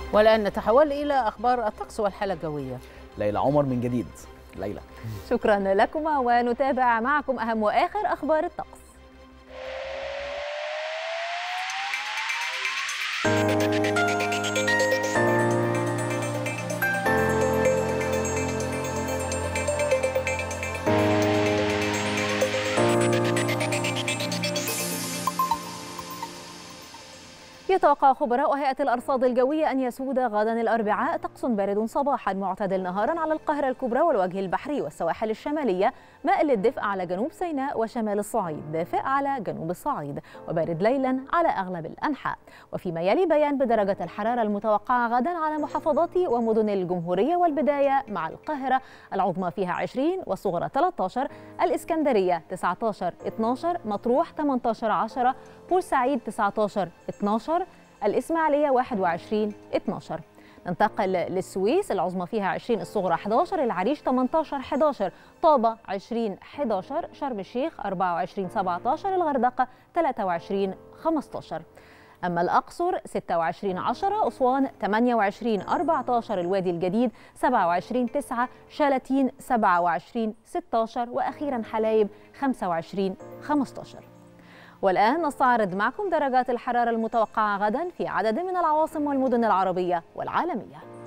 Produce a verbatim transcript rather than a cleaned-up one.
والآن نتحول إلى أخبار الطقس والحالة الجوية. ليلى عمر من جديد. ليلى، شكرا لكما، ونتابع معكم أهم وآخر أخبار الطقس. يتوقع خبراء هيئة الأرصاد الجوية أن يسود غدا الأربعاء طقس بارد صباحا معتدل نهارا على القاهرة الكبرى والوجه البحري والسواحل الشمالية، مائل للدفء على جنوب سيناء وشمال الصعيد، دافئ على جنوب الصعيد، وبارد ليلا على أغلب الأنحاء. وفيما يلي بيان بدرجة الحرارة المتوقعة غدا على محافظات ومدن الجمهورية، والبداية مع القاهرة العظمى فيها عشرين والصغرى ثلاثة عشر، الإسكندرية تسعة عشر اثني عشر، مطروح ثمانية عشر عشرة، بورسعيد تسعة عشر اثني عشر، الإسماعيلية واحد وعشرين اثني عشر. ننتقل للسويس العظمى فيها عشرين الصغرى أحد عشر، العريش ثمانية عشر أحد عشر، طابة عشرين أحد عشر، شرم الشيخ أربعة وعشرين سبعة عشر، الغردقة ثلاثة وعشرين خمسة عشر. أما الأقصر ستة وعشرين عشرة، أسوان ثمانية وعشرين أربعة عشر، الوادي الجديد سبعة وعشرين تسعة، شلاتين سبعة وعشرين ستة عشر، وأخيرا حلايب خمسة وعشرين خمسة عشر. والآن نستعرض معكم درجات الحرارة المتوقعة غدا في عدد من العواصم والمدن العربية والعالمية.